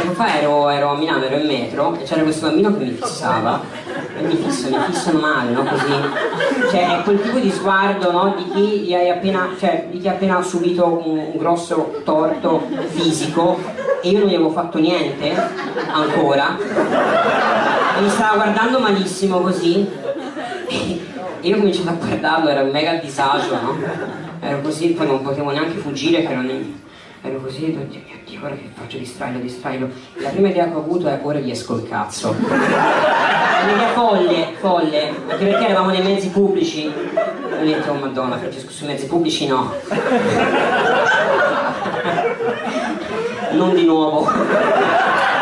tempo fa ero a Milano, ero in metro e c'era questo bambino che mi fissava e mi fissano male, no? Così, cioè è quel tipo di sguardo, no? Di chi ha appena subito un grosso torto fisico e io non gli avevo fatto niente ancora e mi stava guardando malissimo così e io ho cominciato a guardarlo, ero mega a disagio, no? Ero così, poi non potevo neanche fuggire, che ero così, oddio mio Dio, ora che faccio, distrailo. La prima idea che ho avuto è ora gli esco il cazzo. Un'idea folle, anche perché eravamo nei mezzi pubblici. E ho detto, oh madonna, Francesco, sui mezzi pubblici no. Non di nuovo.